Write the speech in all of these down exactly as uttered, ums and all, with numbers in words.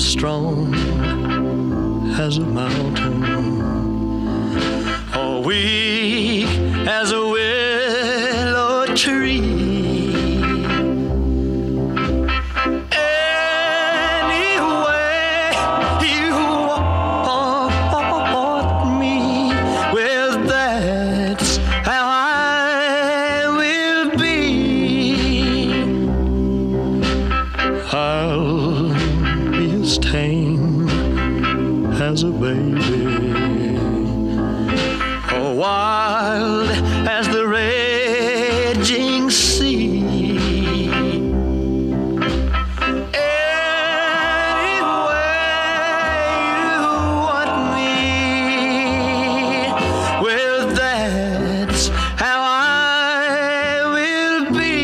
strong as a mountain, or weak as a willow tree. I'll be as tame as a baby, or wild as the raging sea. Any way you want me, well, that's how I will be.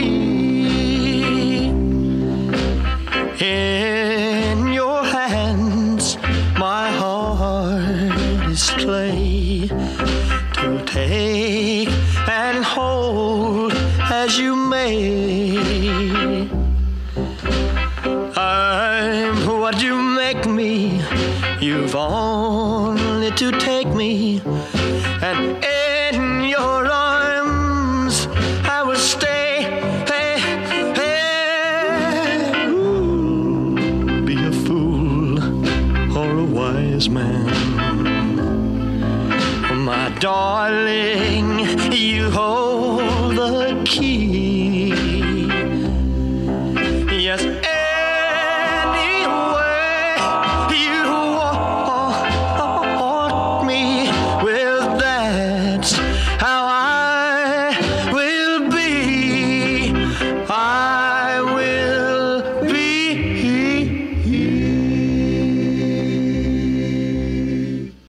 In your hands, my heart is clay, to take and hold as you may. I'm what you make me, you've only to take me, and in your arms I will stay. Wise man, my darling, you hold